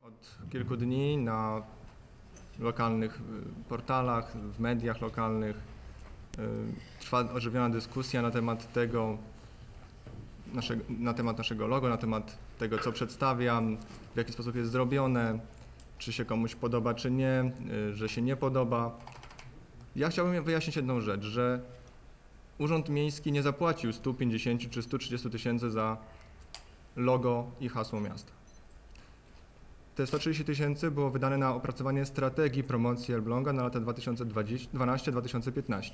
Od kilku dni na lokalnych portalach, w mediach lokalnych trwa ożywiona dyskusja na temat tego, na temat naszego logo, na temat tego, co przedstawiam, w jaki sposób jest zrobione, czy się komuś podoba, czy nie, że się nie podoba. Ja chciałbym wyjaśnić jedną rzecz, że Urząd Miejski nie zapłacił 150 czy 130 tysięcy za logo i hasło miasta. Te 130 tysięcy było wydane na opracowanie strategii promocji Elbląga na lata 2012-2015.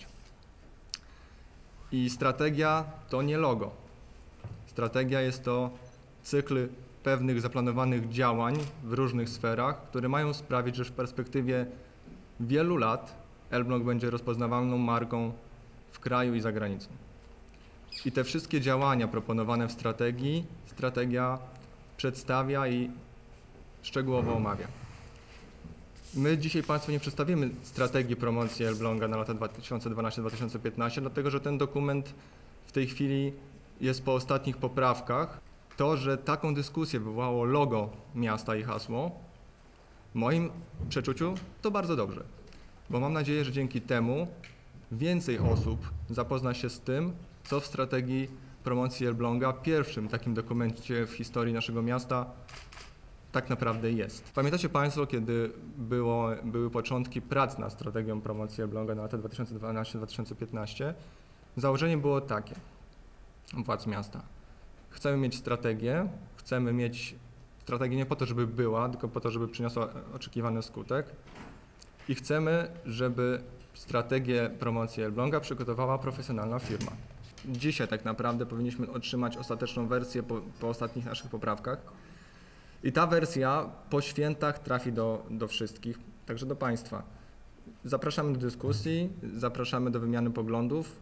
I strategia to nie logo. Strategia jest to cykl pewnych zaplanowanych działań w różnych sferach, które mają sprawić, że w perspektywie wielu lat Elbląg będzie rozpoznawalną marką w kraju i za granicą. I te wszystkie działania proponowane w strategii, strategia przedstawia i szczegółowo omawia. My dzisiaj Państwu nie przedstawimy strategii promocji Elbląga na lata 2012-2015, dlatego że ten dokument w tej chwili jest po ostatnich poprawkach. To, że taką dyskusję wywołało logo miasta i hasło, w moim przeczuciu to bardzo dobrze, bo mam nadzieję, że dzięki temu więcej osób zapozna się z tym, co w strategii promocji Elbląga, pierwszym takim dokumencie w historii naszego miasta, tak naprawdę jest. Pamiętacie Państwo, kiedy były początki prac nad strategią promocji Elbląga na lata 2012-2015? Założenie było takie władz miasta. Chcemy mieć strategię nie po to, żeby była, tylko po to, żeby przyniosła oczekiwany skutek i chcemy, żeby strategię promocji Elbląga przygotowała profesjonalna firma. Dzisiaj tak naprawdę powinniśmy otrzymać ostateczną wersję po ostatnich naszych poprawkach. I ta wersja po świętach trafi do wszystkich, także do Państwa. Zapraszamy do dyskusji, zapraszamy do wymiany poglądów.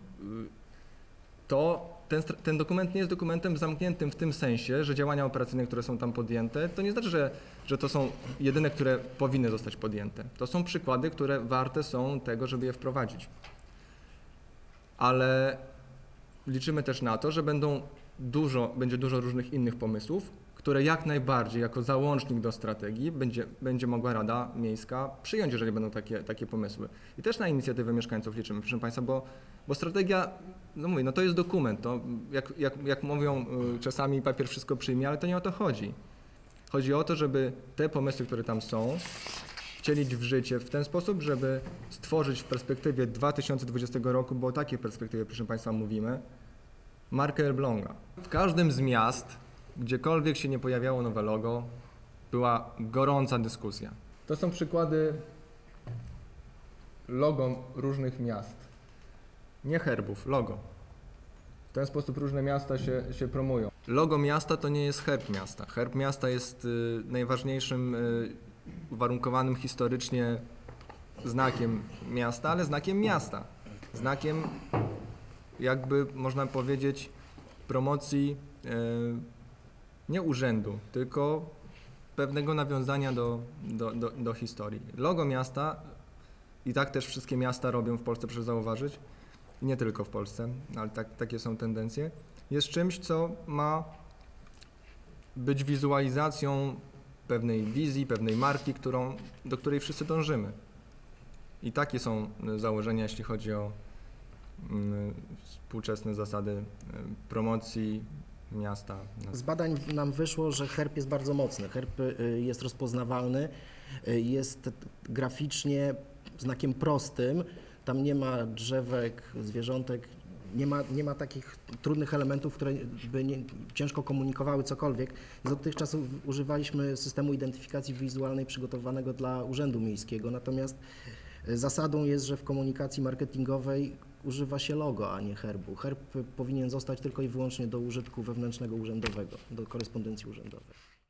Ten dokument nie jest dokumentem zamkniętym w tym sensie, że działania operacyjne, które są tam podjęte, to nie znaczy, że to są jedyne, które powinny zostać podjęte. To są przykłady, które warte są tego, żeby je wprowadzić. Ale liczymy też na to, że będzie dużo różnych innych pomysłów, które jak najbardziej jako załącznik do strategii będzie mogła Rada Miejska przyjąć, jeżeli będą takie pomysły. I też na inicjatywę mieszkańców liczymy, proszę Państwa, bo strategia, to jest dokument, to jak mówią czasami papier wszystko przyjmie, ale to nie o to chodzi. Chodzi o to, żeby te pomysły, które tam są, wcielić w życie w ten sposób, żeby stworzyć w perspektywie 2020 roku, bo o takiej perspektywie, proszę Państwa, mówimy, markę Elbląga. W każdym z miast, gdziekolwiek się nie pojawiało nowe logo, była gorąca dyskusja. To są przykłady logo różnych miast. Nie herbów, logo. W ten sposób różne miasta się promują. Logo miasta to nie jest herb miasta. Herb miasta jest najważniejszym uwarunkowanym historycznie znakiem miasta, ale znakiem miasta. Znakiem, jakby można powiedzieć, promocji nie urzędu, tylko pewnego nawiązania do historii. Logo miasta, i tak też wszystkie miasta robią w Polsce, proszę zauważyć, i nie tylko w Polsce, ale takie są tendencje, jest czymś, co ma być wizualizacją pewnej wizji, pewnej marki, do której wszyscy dążymy. I takie są założenia, jeśli chodzi o współczesne zasady promocji miasta. Z badań nam wyszło, że herb jest bardzo mocny. Herb jest rozpoznawalny, jest graficznie znakiem prostym. Tam nie ma drzewek, zwierzątek, nie ma takich trudnych elementów, które by ciężko komunikowały cokolwiek. Dotychczas używaliśmy systemu identyfikacji wizualnej przygotowanego dla Urzędu Miejskiego, natomiast zasadą jest, że w komunikacji marketingowej używa się logo, a nie herbu. Herb powinien zostać tylko i wyłącznie do użytku wewnętrznego urzędowego, do korespondencji urzędowej.